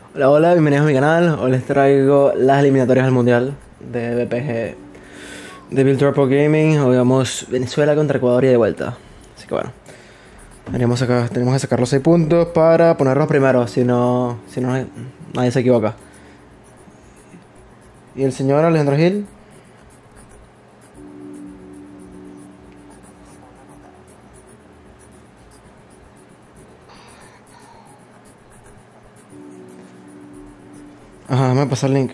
Hola, hola, bienvenidos a mi canal. Hoy les traigo las eliminatorias al Mundial de BPG de Build Purple Gaming. Hoy vamos Venezuela contra Ecuador y de vuelta. Así que bueno, tenemos que sacar los 6 puntos para ponerlos primeros, si no nadie se equivoca. Y el señor Alejandro Gil. Ajá, me pasa el link.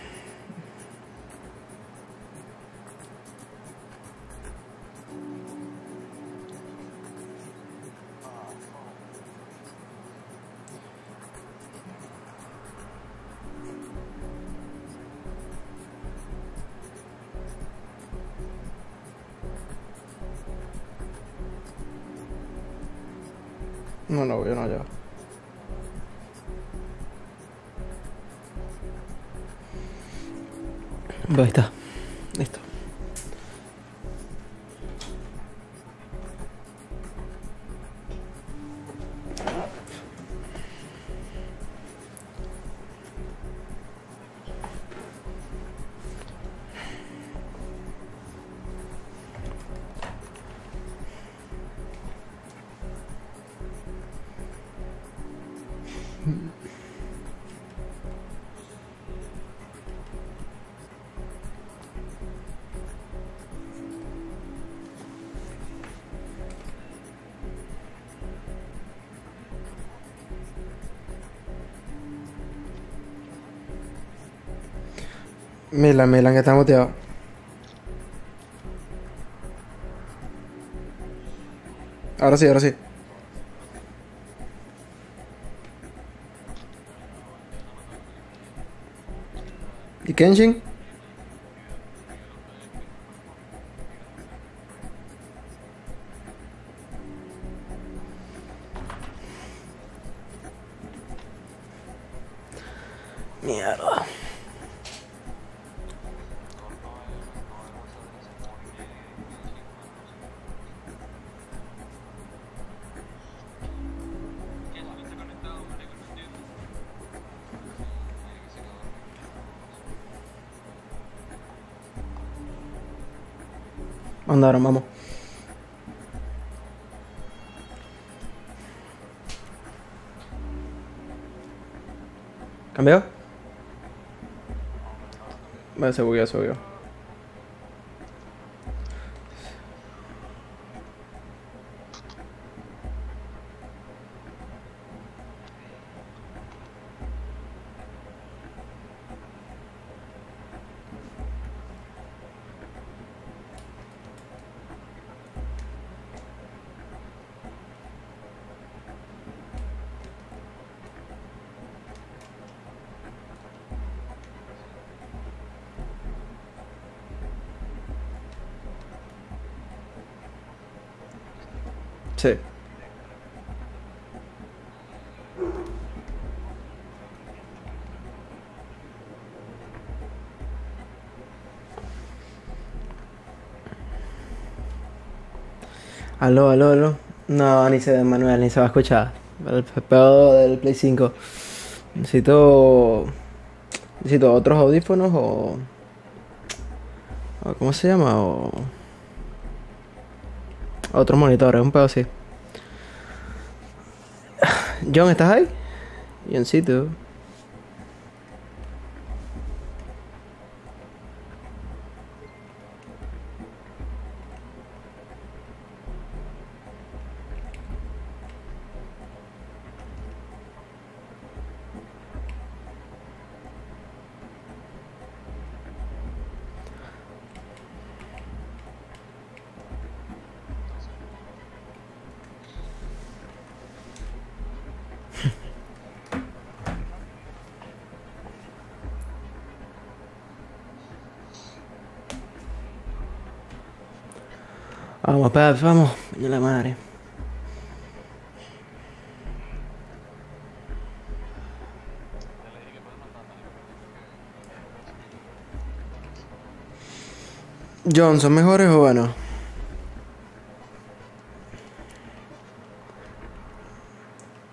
No, no, yo no, ya. Ahí está. Listo. Milan, que está muteado. Ahora sí, ahora sí. ¿Y Kenshin? Mierda. Mandaron, vamos. ¿Cambió? Vale, se bugueó, se bugueó. Sí. Aló, aló, aló. No, ni se ve Manuel, ni se va a escuchar. El pedo del Play 5. Necesito. Necesito otros audífonos ¿cómo se llama? Otros monitores, un pedo así. John, ¿estás ahí? Johncito. Vamos, Pep, vamos. Coño la madre. John, ¿son mejores o bueno?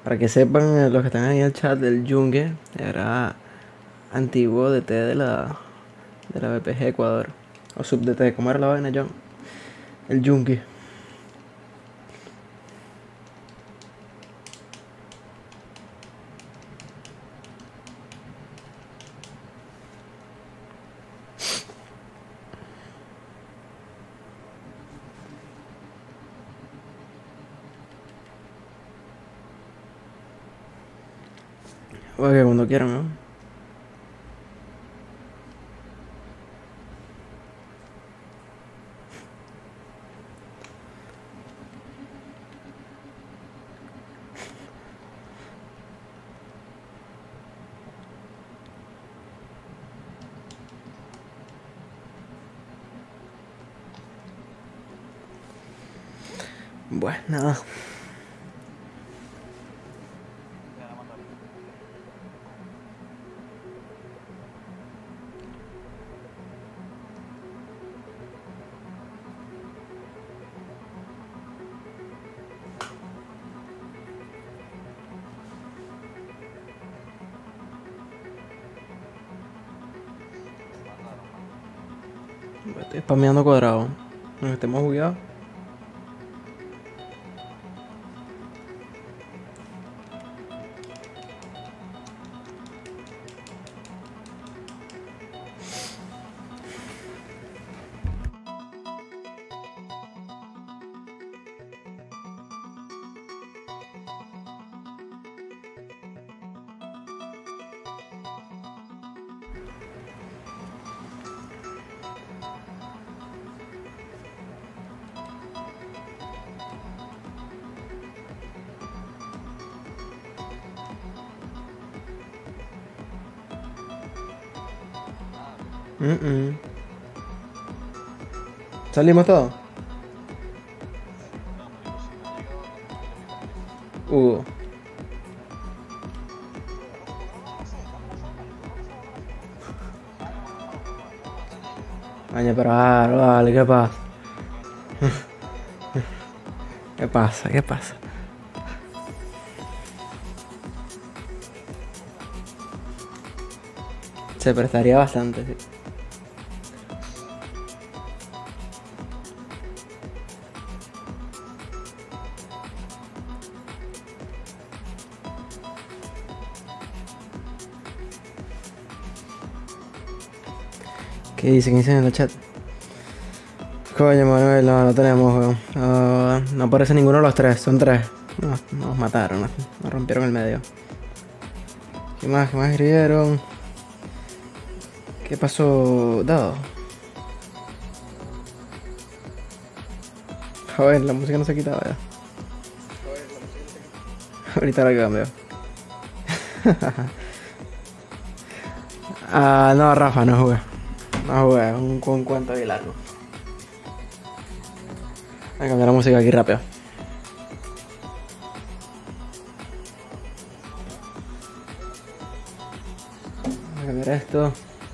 Para que sepan los que están ahí en el chat, del Yungue era antiguo DT de la BPG Ecuador. O sub DT, ¿cómo era la vaina, John? El Yungue. Oye, cuando quieran, ¿no? Bueno, nada. Estoy spameando cuadrado. Nos estemos bugueados. ¿Salimos todos? Hugo. Año, pero vale, ¿qué pasa? ¿Qué pasa? ¿Qué pasa? Se prestaría bastante, sí. ¿Qué dicen? ¿Qué dicen en el chat? Coño, Manuel, no tenemos, weón. No aparece ninguno de los tres, son tres. Nos mataron, nos rompieron el medio. ¿Qué más? ¿Qué más escribieron? ¿Qué pasó, Dado? Joder, la música no se ha quitado ya. Ahorita la cambio. No, Rafa, no jugué. No jugué, un cuento ahí largo. Voy a cambiar la música aquí rápido. Voy a cambiar esto.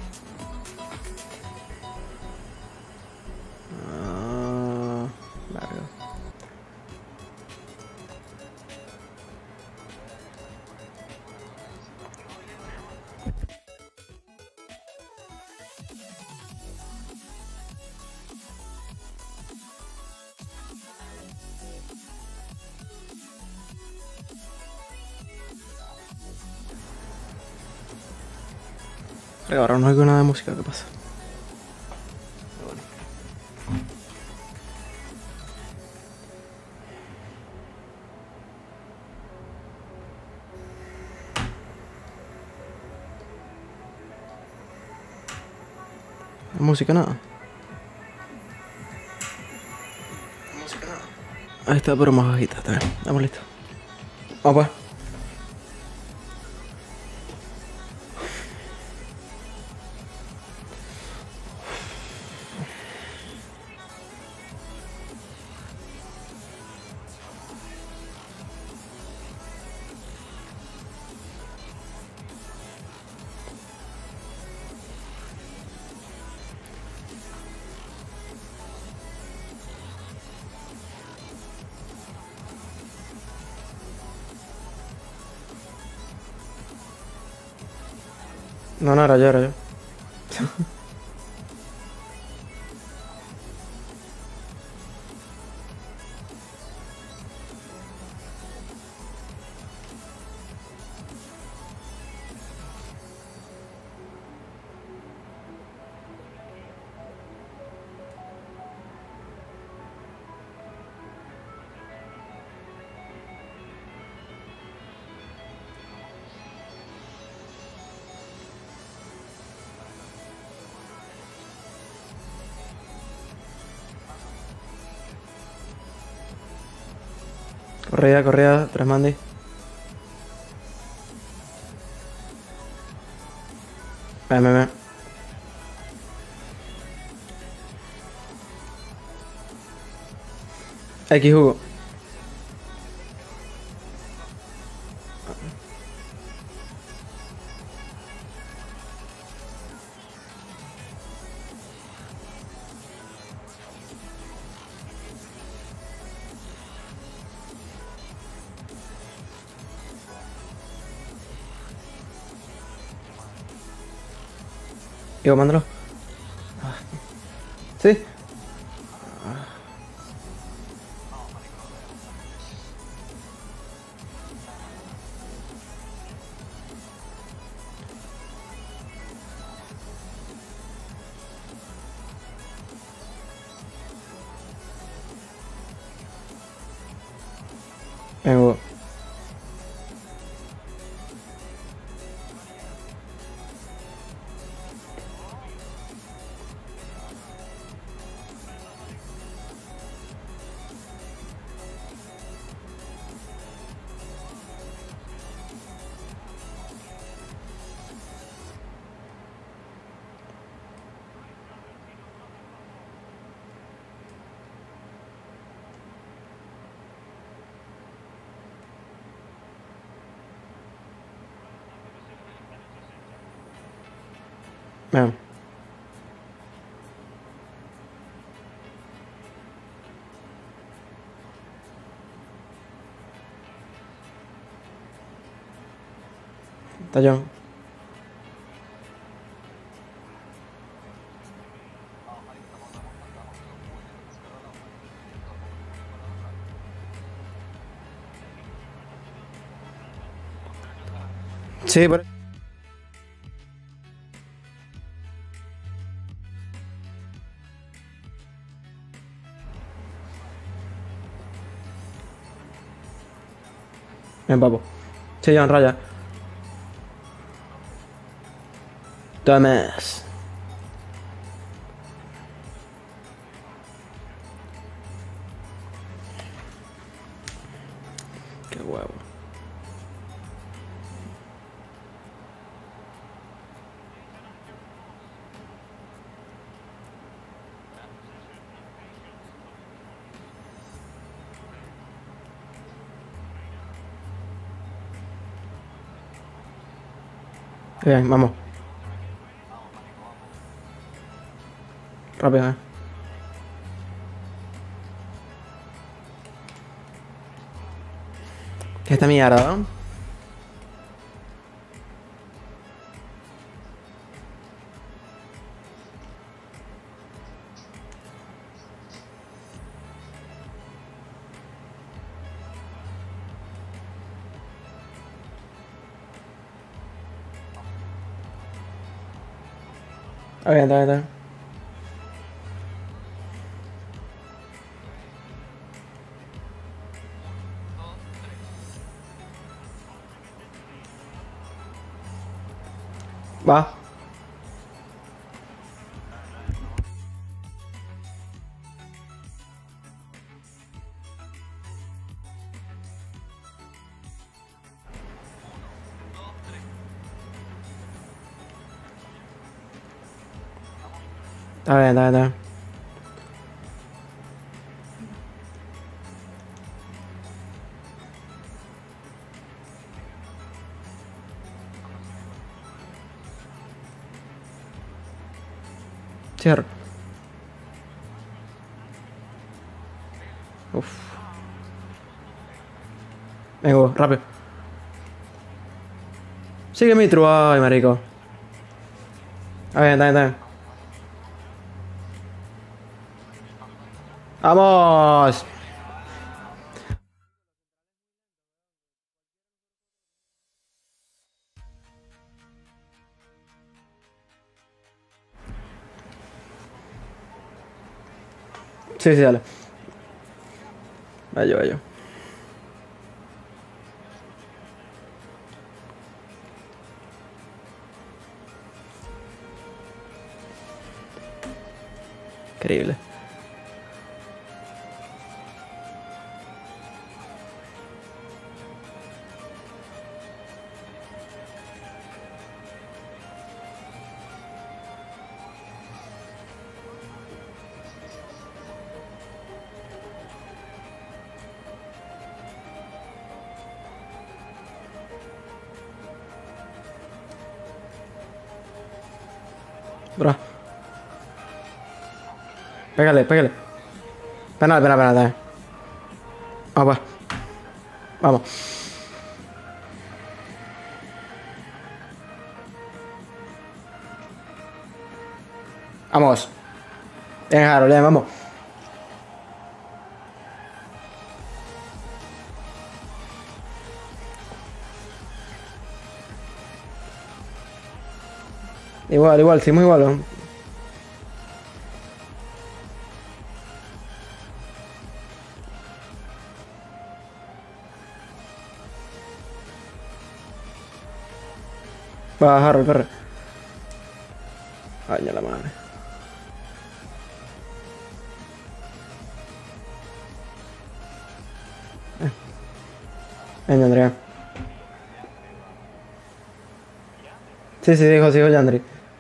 Largo. Pero ahora no oigo nada de música, ¿qué pasa? Música nada. Ahí está, pero más bajita, está bien. Estamos listos. Vamos pues. No, no, era yo, era yo. Correa, correa, tras Mandy. Ven, ven, ven. X Hugo. Digo, mándalo. Sí. Vengo. Ven. Tallón. Sí, por... Ven, papo. Sí, John, raya. Dumbass. Qué huevo. Bien, vamos. Rápido, eh. ¿Qué es esta mierda, no? Está bien, está bien, está bien. Va. Está bien, está bien, está bien. Cierro. Uf. Vengo, rápido. Sigue mi true. Ay, marico. Está bien, está bien. ¡Vamos! Sí, sí, dale. Vaya, vaya. Increíble. Bro. Pégale, pégale. Penal, penal, penal, dale. Vamos, pues. Vamos. Vamos. Bien, Harold, bien, vamos. Igual, igual, seguimos igual. ¿No? Va, Harold, corre. Ay, ya la madre. Venga, Andrea. Sí, sí, dijo, sí, dijo Yandri.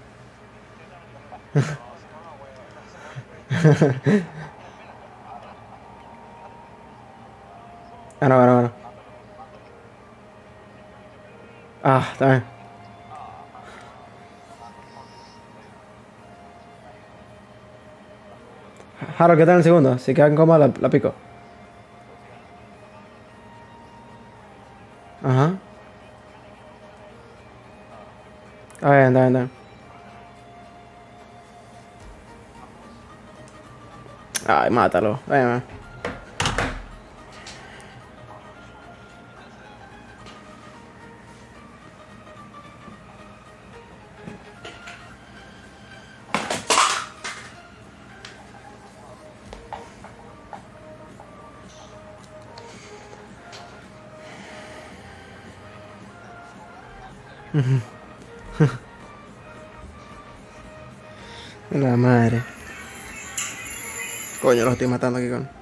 Ganó, ganó, ganó. Ah, está bien. Harold, ¿qué tal en el segundo? Si queda en coma, la pico. Ajá. Está bien, está bien, está bien. Ay, mátalo. Ven, ven. La madre. Coño, los estoy matando aquí con.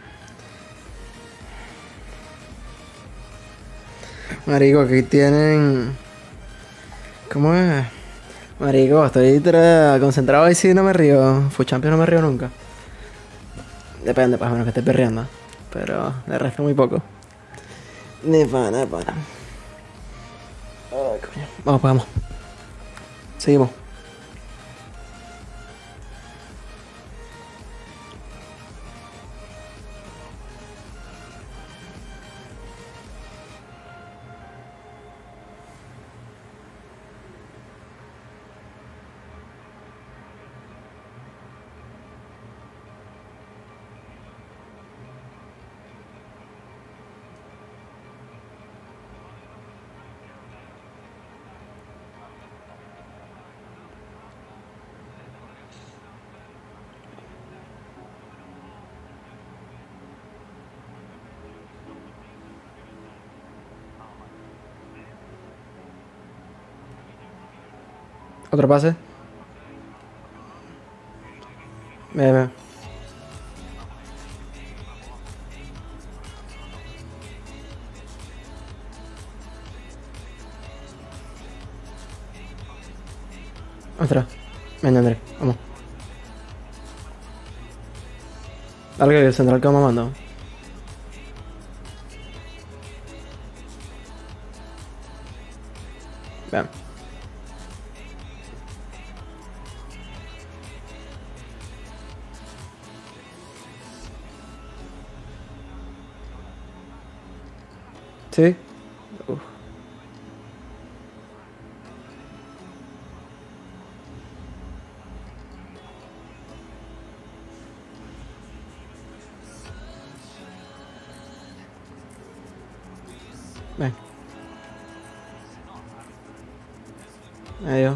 Marico, aquí tienen. ¿Cómo es? Marico, estoy concentrado y si no me río. Fue champion no me río nunca. Depende, pues, a menos que esté perreando. Pero de resto muy poco. Ni pana, ni pana. Ay, coño. Vamos, pues, vamos. Seguimos. Otro pase. Bien, bien. Otra. Venga, André. Vamos. Dale que el central que vamos mandando. Bien. Sí. Uf. Medio.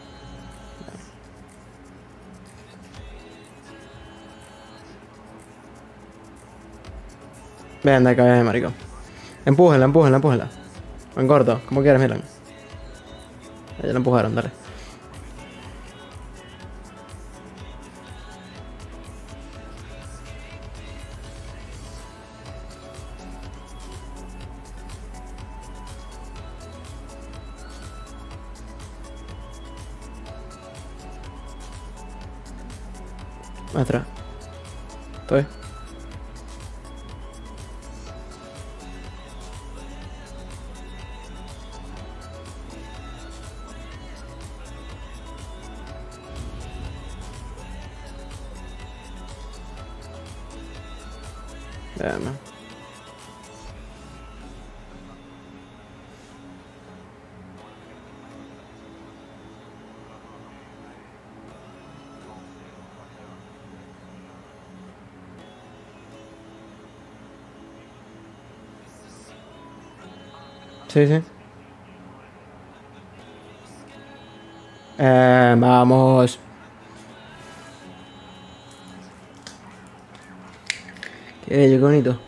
Ven de acá, marico. Empújenla, empújenla, empújenla. O en corto, como quieras, miren. Ya la empujaron, dale. Atrás. Estoy. Déjame. Sí, sí. Vamos. Qué bello, qué bonito.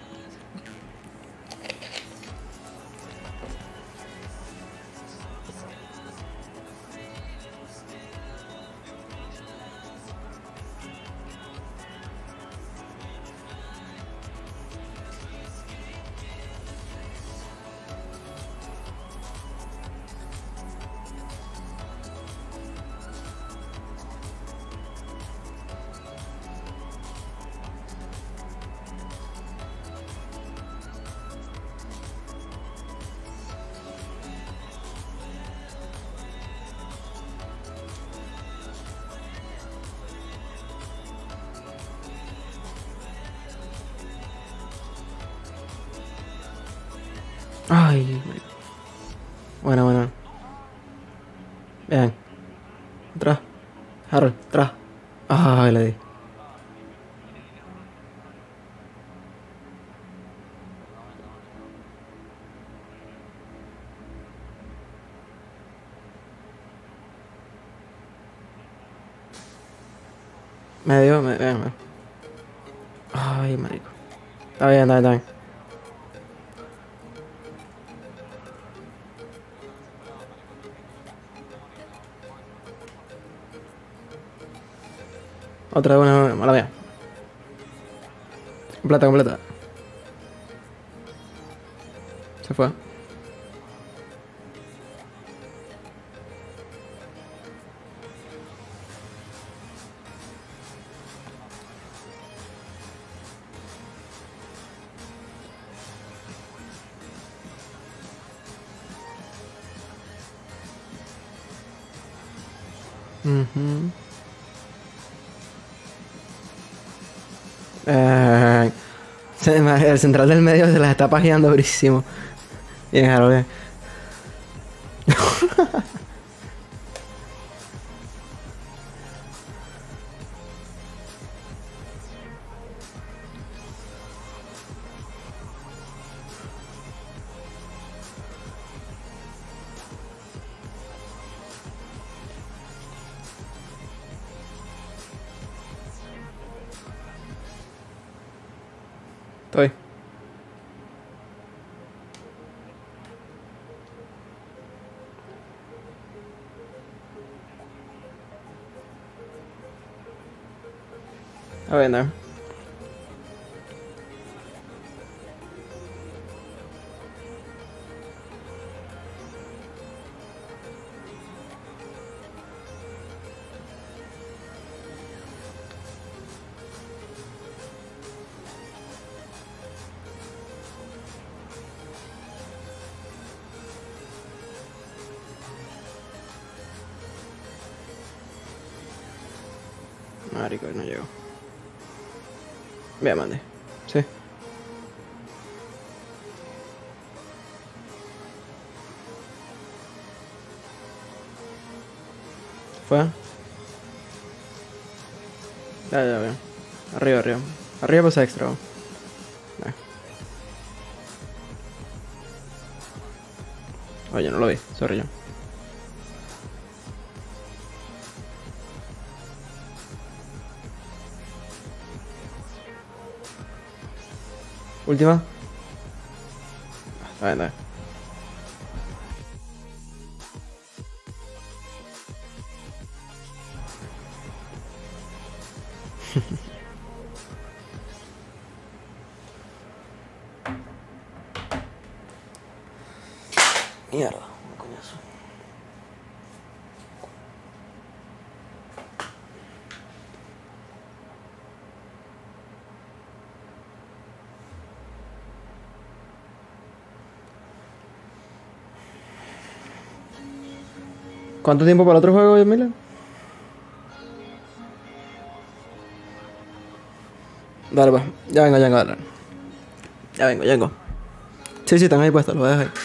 Ay, bueno, bueno. Bien. Atrás. Harold, atrás. Ay, le di. Medio, bien. Ay, marico. Está bien, está bien, está bien. Otra, buena, mala mía. Completa, completa. Se fue. Ujú. Eh, el central del medio se las está pajeando durísimo. Bien, Harold, bien. Estoy. A ver, no. Marico, no llego. Bien, mande. Sí. Fue. Ya, bien. Arriba, arriba. Arriba pasa extra. Nah. Oye, no lo vi. Sorry yo. Última. A ver. Mierda, coñazo. ¿Cuánto tiempo para el otro juego, Emilia? Dale, pues. Ya vengo, dale. Ya vengo. Sí, están ahí puestos, lo voy a dejar ahí.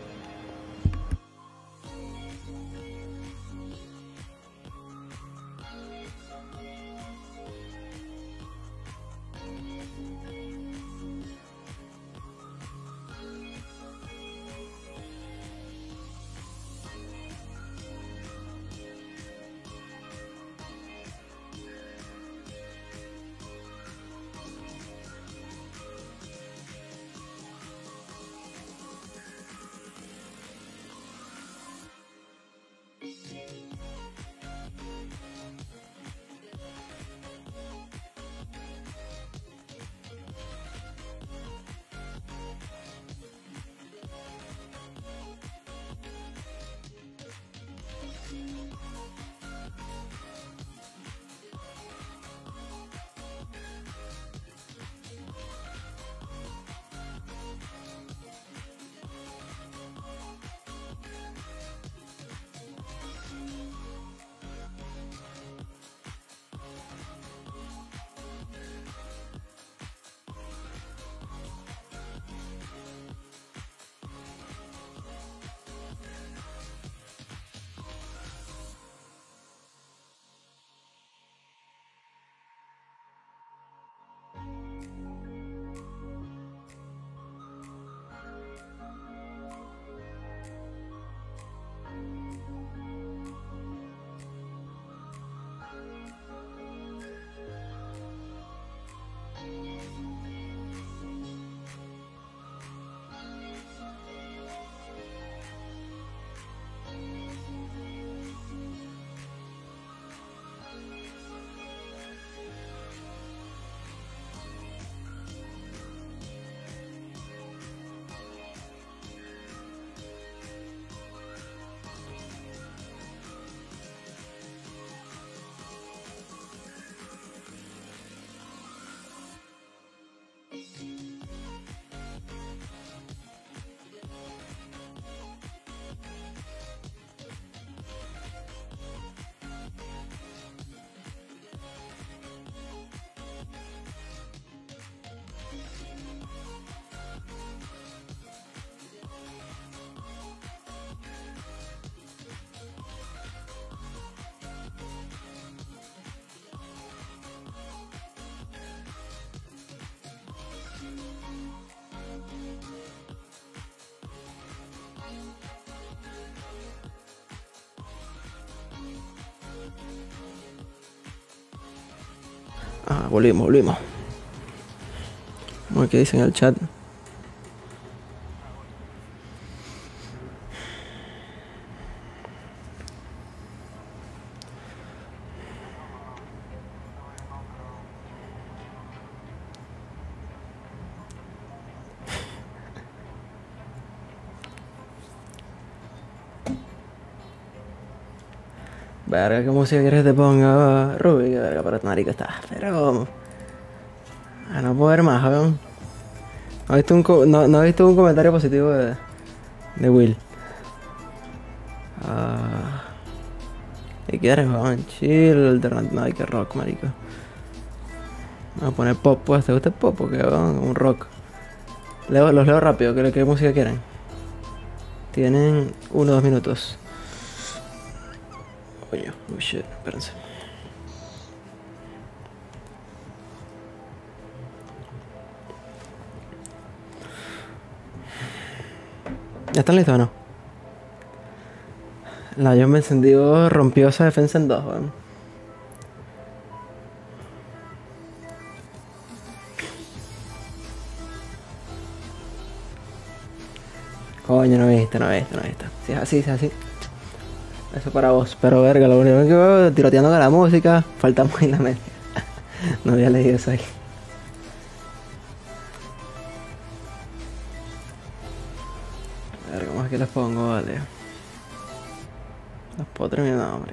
Ah, volvimos. Vamos a ver qué dicen en el chat. Verga, ¿qué música quieres que te ponga, Ruby? Que verga, pero marico está. Pero... a no poder más, weón. No he visto un comentario positivo de Will. ¿Qué quieres, weón? Chill, alternativo. No, hay que rock, marico. Vamos a poner pop, pues. ¿Te gusta el pop o qué, weón? Un rock. Los leo rápido. ¿Qué música quieren? Tienen 1 o 2 minutos. Coño, oh shit, espérense. ¿Ya están listos o no? La Lion me encendió, rompió esa defensa en 2, weón. Coño, no viste, no viste, no viste. Si es así, si es así. Eso para vos. Pero verga, lo único que veo tiroteando con la música. Faltamos ahí la media. No había leído eso ahí. A ver, ¿cómo es que les pongo? Vale. Los puedo terminar, hombre.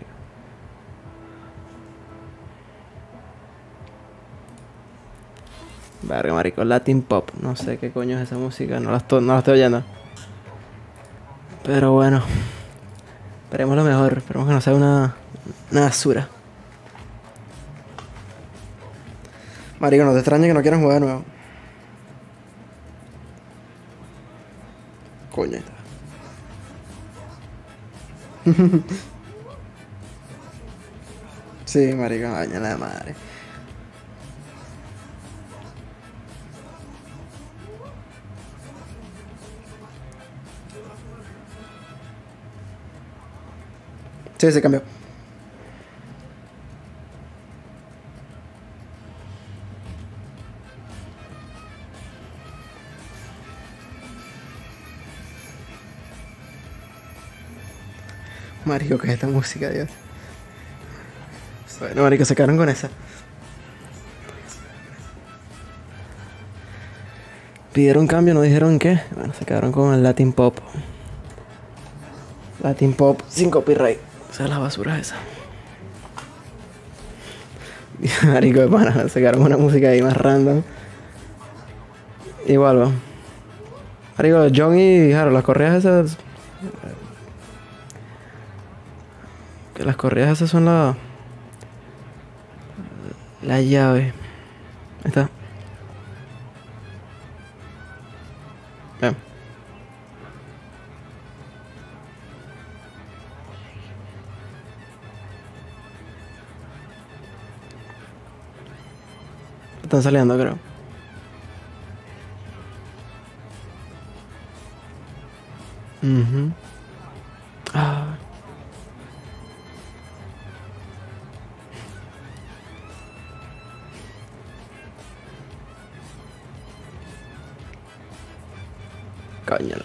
Verga, marico, Latin Pop. No sé qué coño es esa música. No la estoy oyendo. Pero bueno. Esperemos lo mejor. Esperemos que no sea una basura. Marico, no te extrañe que no quieran jugar de nuevo. Coño. Sí, marico, baña la madre. Sí, se cambió. Marico, ¿qué es esta música, Dios? Bueno, marico, se quedaron con esa. Pidieron cambio, no dijeron qué. Bueno, se quedaron con el Latin Pop. Latin Pop sin copyright. O sea, la basura esa. Marico de pana, se quedaron con una música ahí más random. Igual, va. Marico, John y Harold, las correas esas. Que las correas esas son la llave. Ahí está. Bien. Están saliendo, creo. Mhm. Ah. Coño.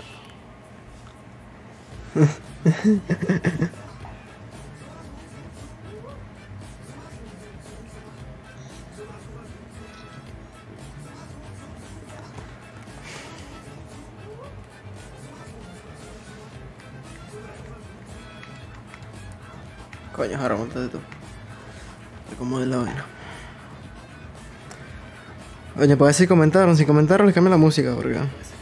Coño, ahora montate tú. ¿Cómo es la vaina? Oye, pues si comentaron, si comentaron les cambia la música, porque.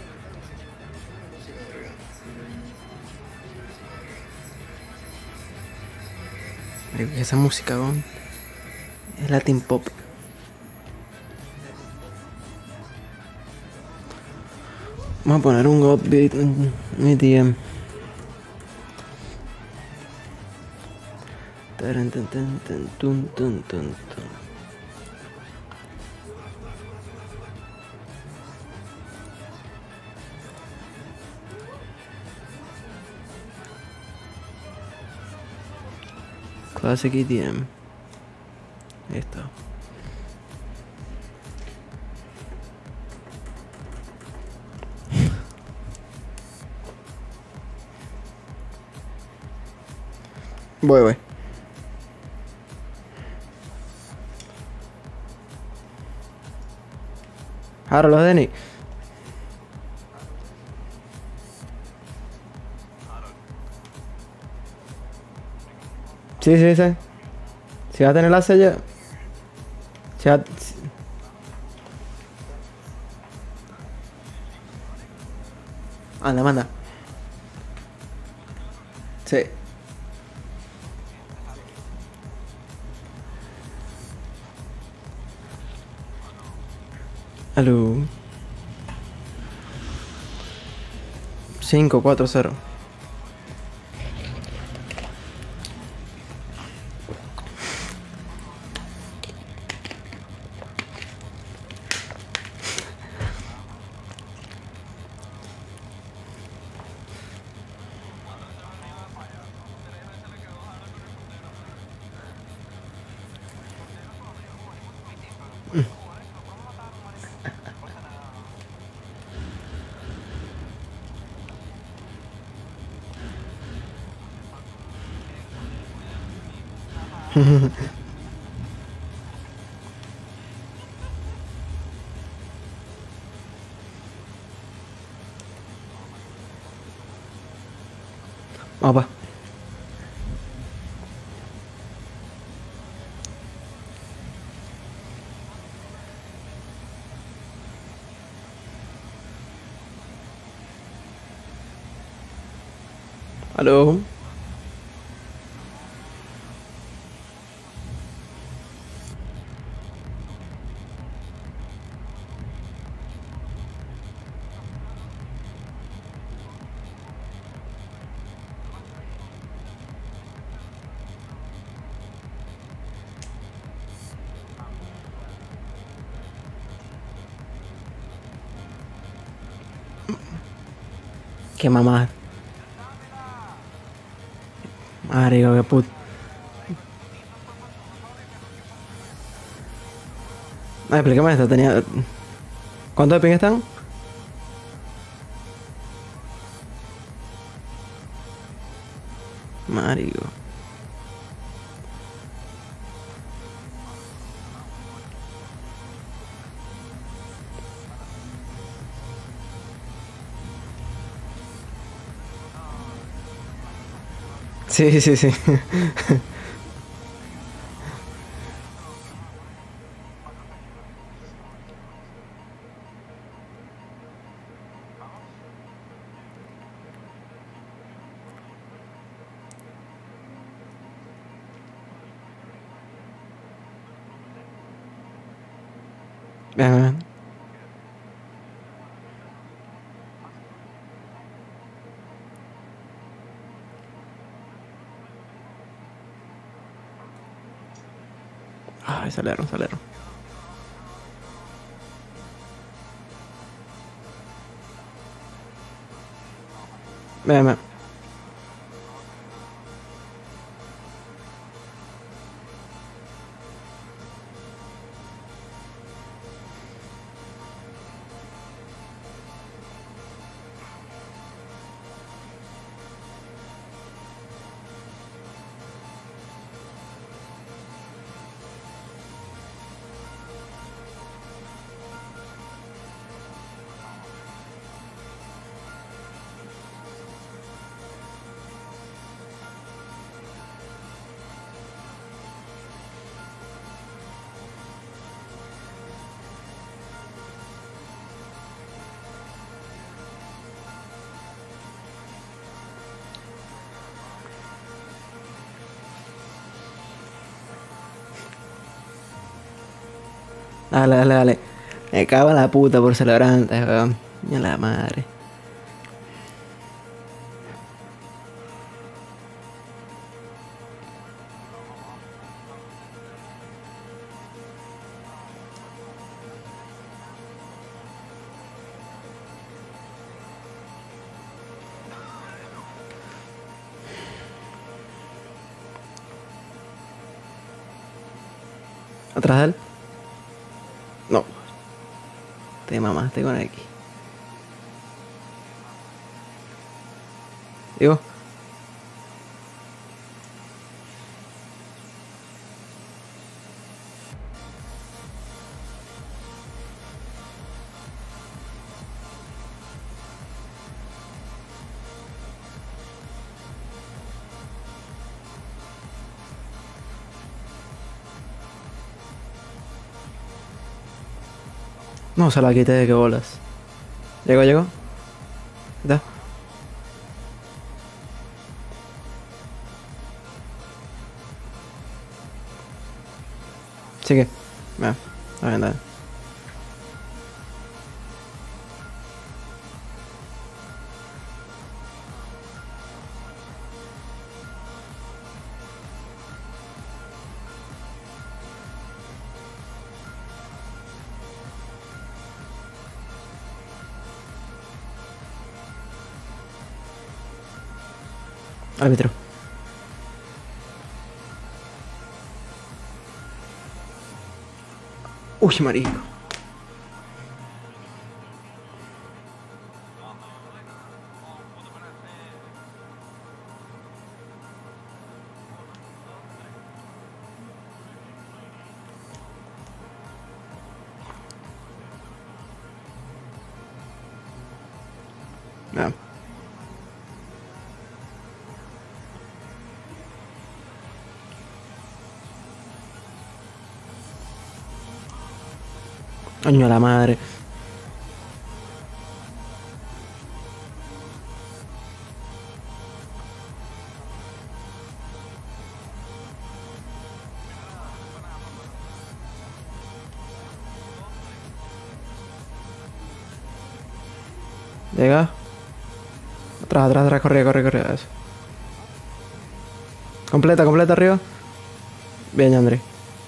Esa música, weón, es Latin Pop. Vamos a poner un upbeat en EDM. Tarun, tun, tun, tun, tun, tun, tun, tun. Classic EDM. Ahí está. Voy. Ahora los Denny. Sí. Si vas a tener la sella. Si vas... Manda. Sí. Aló. 540. Vamos pues. Aló. Qué mamá. Marico, qué puto. Ay, explícame esto, tenía... ¿Cuántos de ping están? Marico. Sí, sí, sí. Ven, ven, ven. Ay, salieron, salieron. Ven, ven. Dale, dale, dale. Me cago en la puta por celebrantes, weón. Ya la madre. ¿Atrás de él? No. Te mamaste con X. Digo. No se la quité de qué bolas. Llegó, llegó. Da. Sigue. Va. A ver, dale. Árbitro. Uy, marico. Coño, la madre. Llega. Atrás, atrás, atrás. Corre, corre, corre. Eso. Completa, completa arriba. Bien, André.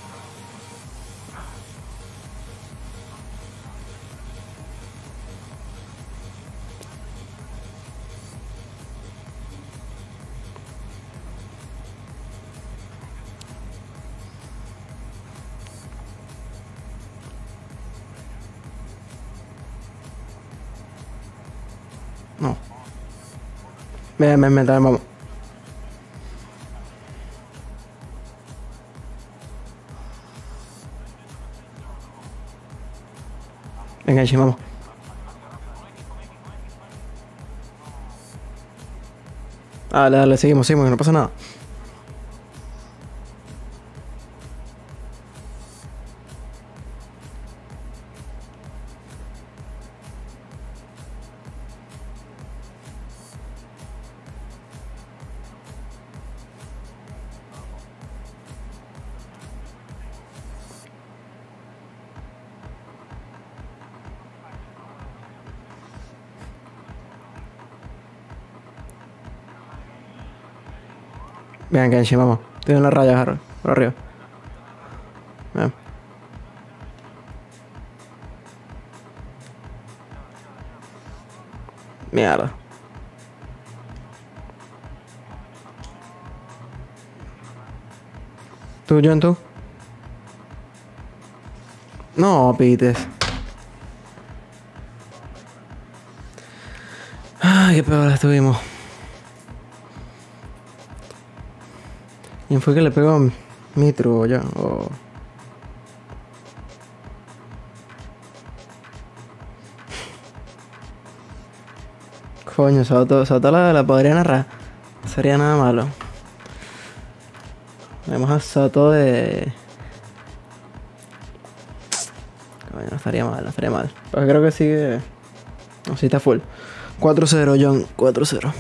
No. Ven, ven, ven, también vamos. Venga, Ichi, vamos. Dale, dale, seguimos, seguimos, que no pasa nada. Venga, Kenshi, vamos. Estoy en la raya, Harry. Por arriba. Ven. Mierda. ¿Tú, John, tú? No, pites. Ay, qué peor estuvimos. ¿Quién fue que le pegó a Mitro ya? Oh. Coño, Soto la podría narrar. No sería nada malo. Vemos a Soto de... Coño, no estaría mal, no estaría mal. Pero creo que sigue... No, sí está full. 4-0, John. 4-0.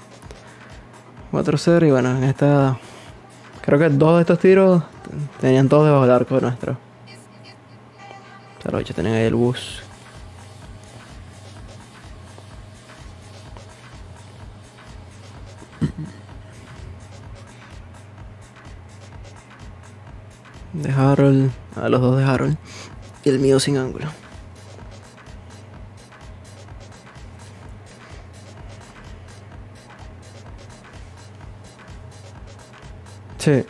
4-0 y bueno, en esta... Creo que dos de estos tiros tenían todos debajo del arco nuestro. Pero ya tenían ahí el bus. De Harold. A los dos de Harold. Y el mío sin ángulo. Sí.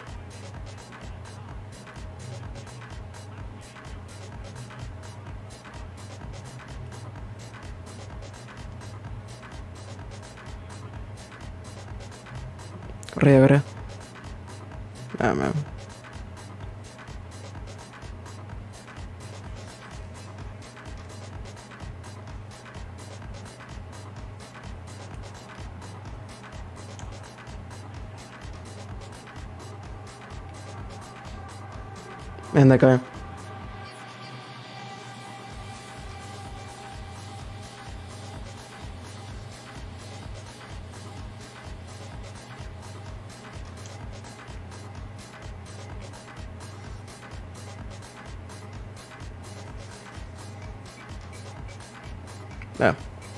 Corre, corre. Ah, man. Ven de acá. Ven.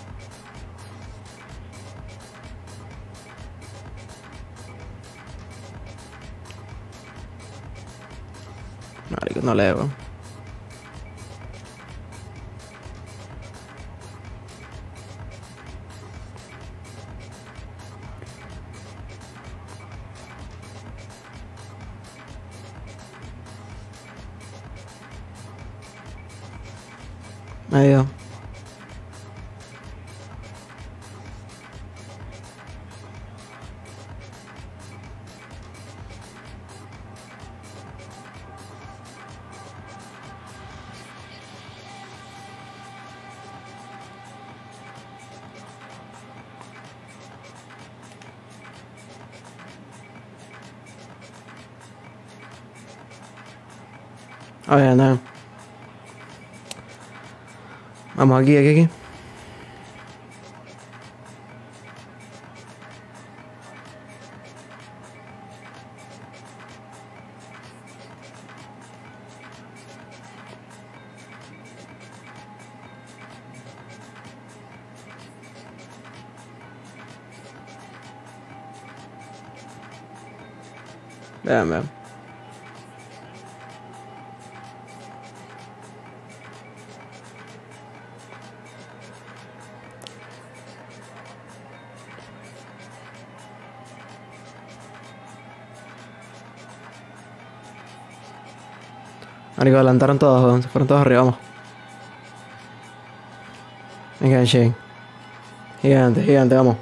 Marico, no leo. Medio. A ver, no. Vamos aquí, aquí, aquí. Vean, vean. Marico, adelantaron todos, weón. Se fueron todos arriba, vamos. Venga, Shane. Gigante, gigante, vamos.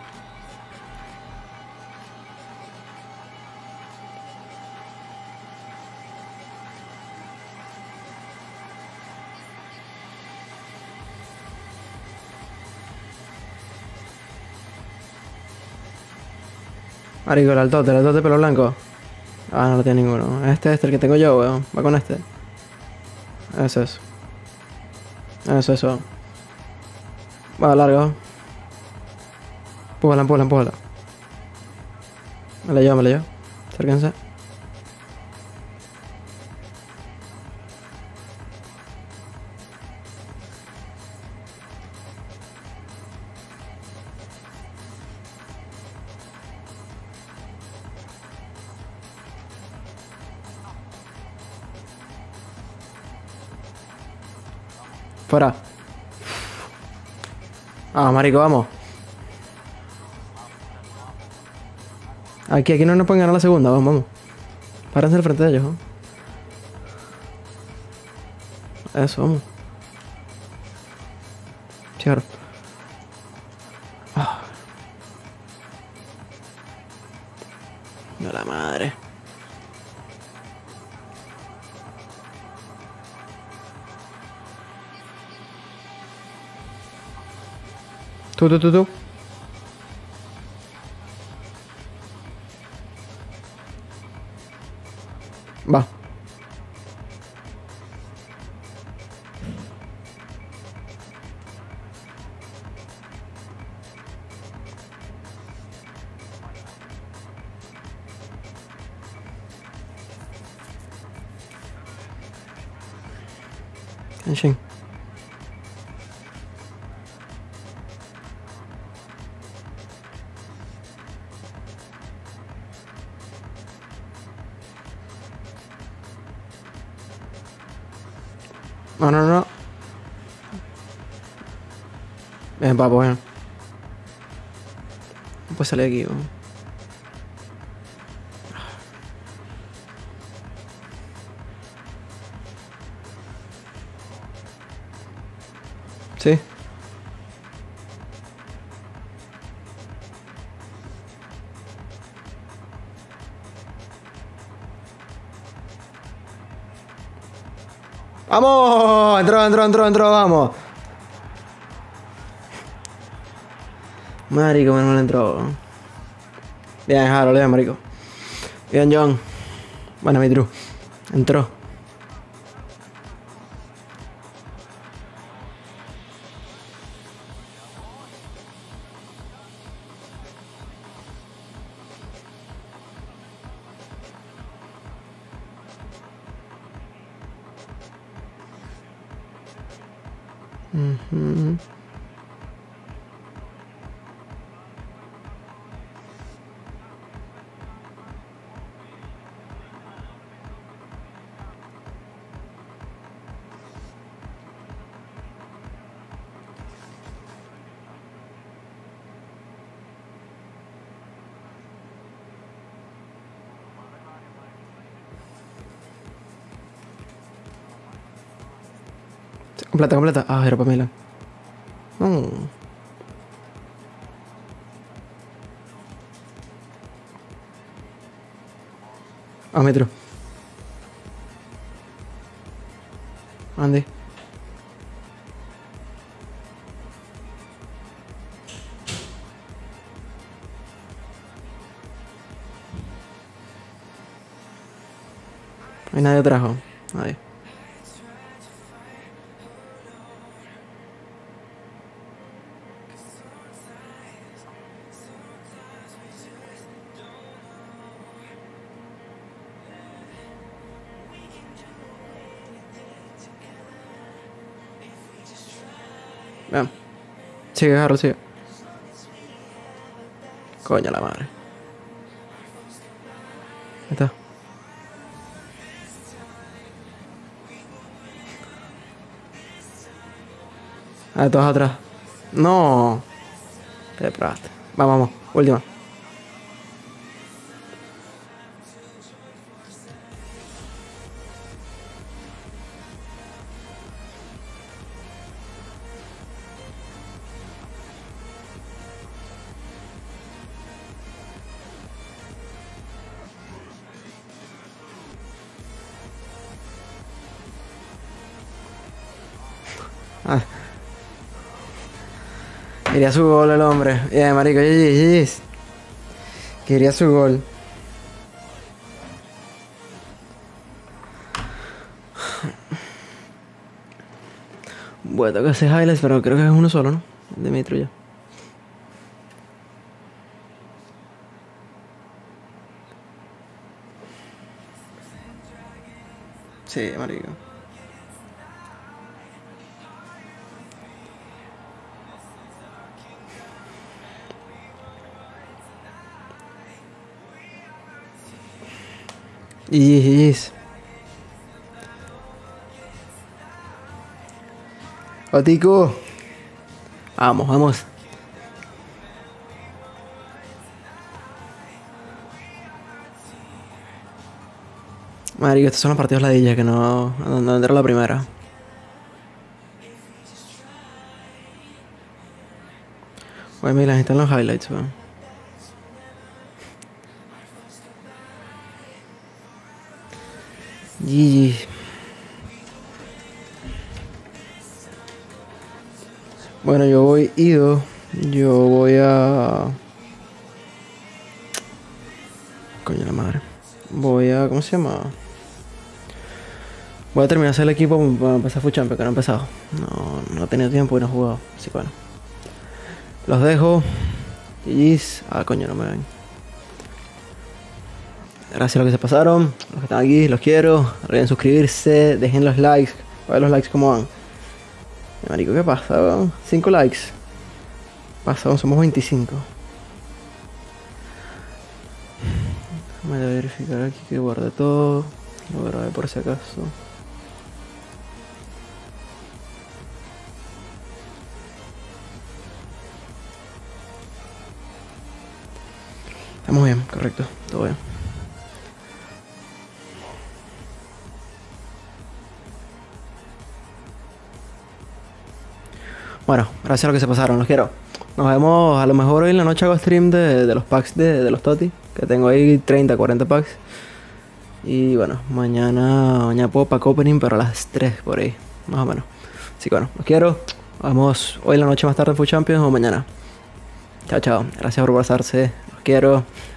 Marico, el altote pelo blanco. Ah, no lo tiene ninguno. Este, el que tengo yo, weón. Va con este. Eso es. Eso. Va largo. Empújala, empújala, empújala. Me la llevo, me la llevo. Acérquense. Fuera. Ah, marico, vamos. Aquí no nos pueden ganar la segunda, vamos, vamos. Párense al frente de ellos, ¿no? Eso, vamos. Chévere. Ah. No la madre. Tú. Va. Kenshin. No. Bien, papo, bien. No puede salir aquí, weón. Sí. ¡Vamos! Entró, vamos. Marico, menos mal entró. Bien, Harold, bien, marico. Bien, John. Bueno, mi Drew. Entró. Ujú. Completa. Ah, era Pamela. No. Ah, metro. Andy. No hay nadie atrás, ¿o? Nadie. Vean. Sigue, Harold, sigue. Coño la madre. Ahí está. Ah, todos atrás. No. Te probaste. Vamos, vamos. Última. Ah. Quería su gol el hombre. Marico, GG's. Quería su gol. Bueno, tengo que hacer highlights, pero creo que es uno solo, ¿no? El de Mitro ya. Sí, marico. GG's. Otico. Vamos, vamos. Marico, estos son los partidos ladillas que no entró la primera. Oye, mira, están los highlights, weón. GG. Bueno, yo voy ido. Yo voy a... Coño la madre. Voy a... ¿Cómo se llama? Voy a terminar de hacer el equipo para empezar Food Champions, que no he empezado. No he tenido tiempo y no he jugado. Así que bueno. Los dejo. GG's. Ah, coño, no me ven. Gracias a los que se pasaron. Los que están aquí, los quiero. No olviden suscribirse. Dejen los likes. A ver los likes cómo van. Marico, ¿qué pasa? 5 likes. Pasamos, somos 25. Voy a verificar aquí que guarde todo. Lo grabé por si acaso. Estamos bien, correcto, todo bien. Bueno, gracias a los que se pasaron, los quiero. Nos vemos, a lo mejor hoy en la noche hago stream de los packs de los Toti. Que tengo ahí 30, 40 packs. Y bueno, mañana puedo pack opening, pero a las 3 por ahí, más o menos. Así que bueno, los quiero. Vamos hoy en la noche más tarde en Food Champions o mañana. Chao, chao. Gracias por pasarse. Los quiero.